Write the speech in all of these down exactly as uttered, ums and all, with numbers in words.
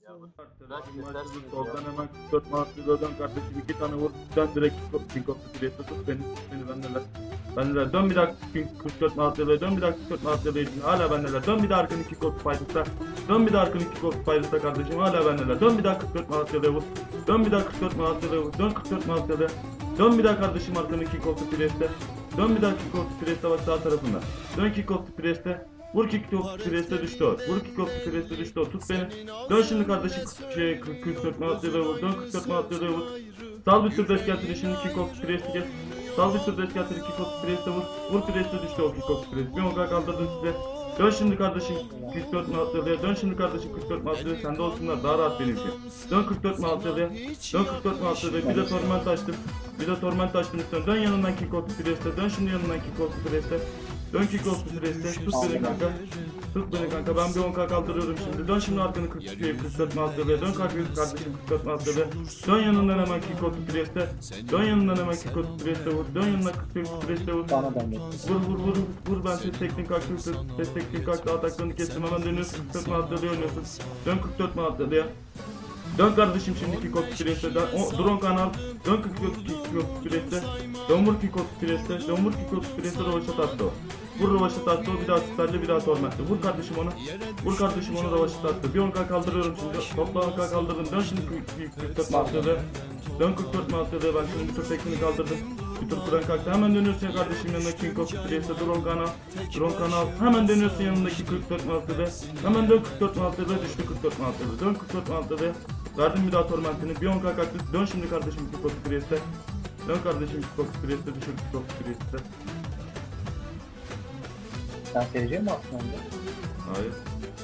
Soldan hemen kırk dört Martı'da dön kardeşim, iki tane vur. Dön direkt King of the Priest'e tut beni, beni bendeler. Bendeler, dön bir daha kırk dört Martı'da, dön bir daha kırk dört Martı'da için hala bendeler. Dön bir daha arkanı King of the Pirate'da. Dön bir daha arkanı King of the Pirate'da kardeşim, hala bendeler. Dön bir daha kırk dört Martı'da vur. Dön bir daha kırk dört Martı'da vur. Dön kırk dört Martı'da. Dön bir daha kardeşim arkanı King of the Priest'e. Dön bir daha King of the Priest'e bak sağ tarafında. Dön King of the Priest'e. Vur kick of preste düştü o. Vur kick of preste düştü o. Tut beni. Dön şimdi kardeşim şey kırk dört Malatya'da vur. Dön kırk dört Malatya'da vur. Sal bir sürü deskeltiri şimdi kick of preste geç. Sal bir sürü deskeltiri kick of preste vur. Vur preste düştü o kick of preste. Bir onka kaldırdım size. Dön şimdi kardeşim kırk dört Malatya'ya. Dön şimdi kardeşim kırk dört Malatya'ya. Sende olsunlar daha rahat benimki. Dön kırk dört Malatya'ya. Dön kırk dört Malatya'ya. Bir de torment açtım. Bir de torment açtım üstüne. Dön yanından kick of preste. Dön şimdi yanından kick of preste. Dön kick off preste, tut beni kanka. Tut beni kanka, ben bir on K kaldırıyorum şimdi. Dön şimdi arkanı kırk dört Malatya'ya. Dön kardeşim kırk dört Malatya'ya. Dön yanından hemen kick off preste. Dön yanından hemen kick off preste vur. Dön yanına kırk dört preste vur. Vur vur vur vur ben ses teknik kalktım. Ses teknik kalktı, ataklarını kestim. Hemen dönüyorsun kırk dört Malatya'ya oynuyorsun. Dön kırk dört Malatya'ya. Dön kardeşim şimdi kick off preste. Drone kanal. Dön kırk dört preste. Dön vur kick off preste. Dön vur kick off preste, rovaşat attı o. Vur rovaşat attı o, bir daha süperli, bir daha tormentle. Vur kardeşim onu. Vur kardeşim onu, rovaşat attı. Bir on K kaldırıyorum şimdi. Topla on K kaldırdım. Dön şimdi kırk dört Malatya'da. Dön kırk dört Malatya'da. Ben şimdi bir tur tekniğini kaldırdım. Bir tur kuran kalktı. Hemen dönüyorsun ya kardeşim yanına King of Priest'e. Drone kanal. Drone kanal. Hemen dönüyorsun yanındaki kırk dört Malatya'da. Hemen dön kırk dört Malatya'da. Düştü kırk dört Malatya'da. Dön kırk dört Malatya'da. Verdim bir daha tormentini. Bir on K kalktı. Dön şimdi kardeşim King of Priest'e. Dön kardeşim King of Priest'e. Düşür King of Priest'e. Sen sevecek mi aslında? Hayır.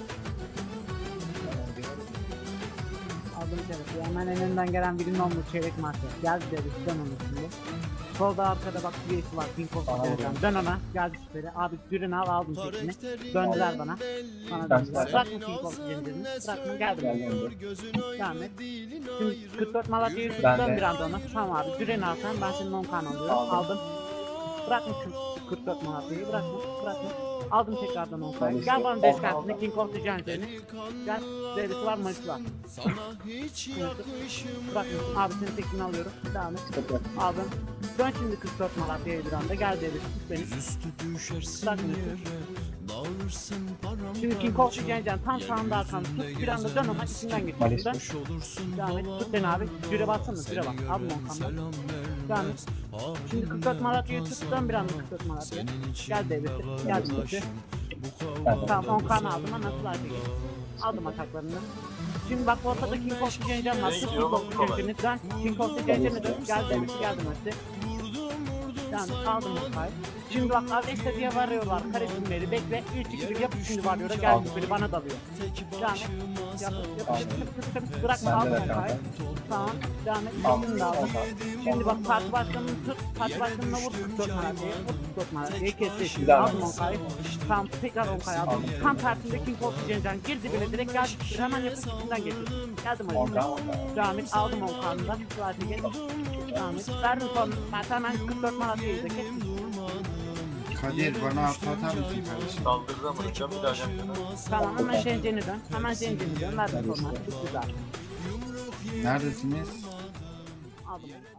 Aldım çeyrek. Hemen önünden gelen birinin olmuş çeyrek marka. Geldi dedi. Dön onu şimdi. Solda arkada bak birisi var. Pink of the Dön ona. Geldi süperi. Abi dürünü al, aldım tekini. Döndüler bana. Bana döndüler. Bırakma Pink of the Bırakma, geldim. Devam et. Şimdi kırk dört Malatya'yı dön bir anda ona. Tamam abi. Dürünü al sen. Ben senin on kan alıyorum. Aldım. Bırakma kırk dört Malatya'yı. Bırakma. Bırakma. Aldım tekrardan on kayı. Gel bana deskartını, King of the Giant'ini. Gel, Z'desi var, Maçı var. Bırakmıyorsun, abi senin tekini alıyorum. Devam et. Aldım. Dön şimdi kırk dört Malatya'ya bir anda. Gel Z'desi, tut beni. Bırakmıyorsun. Şimdi King of the Giant'in tam sağında arkamda tut. Bir anda dön ama içinden geçiyorsun. Dön. Devam et, tut beni abi. Düre baksana, düre bak. Aldım on kandan. Devam et. Şimdi kırk dört Malatya'yı tut, dön bir anda kırk dört Malatya'ya. Gel Z'desi, gel Z'desi. Tamam on kan aldım ama nasıl artık? Aldım ataklarını. Şimdi bak ortada King of the Giant'in var. King of the Giant'ini dön. King of the Giant'ini dön. Gel Z'desi, geldim hadi. Yani aldım o kayı. Şimdi bak Avesta diye varıyorlar. Karesimleri bekle. üç iki bir yap şimdi varıyor. Gel biri bana dalıyor. Yani yap yap yap bırakma, aldım o kayı. Tamam. Devam et. Şimdi aldım. Şimdi bak parti başkanını tut. Parti başkanına vur kırk dört Malatya'ya. Vur kırk dört Malatya'ya kesti şimdi. Aldım o kayı. Tamam tekrar o kayı aldım. Tam partinde King of the Giant'in gir dibine direkt gel. Hemen yapıp içinden geçir. Geldim hadi. Devam et. Aldım o kanından. Şu geç. Devam et. Verdim sonra. Ben hemen kırk dört Malatya'yı da kestim. Kadir bana atı atar mısın kardeşim? Saldırıda vuracağım bir daha yapacağım. Tamam hemen Şencen'i dön. Hemen Şencen'i dön. Verdim sonra. Çok güzel. Neredesiniz? Aldım onu.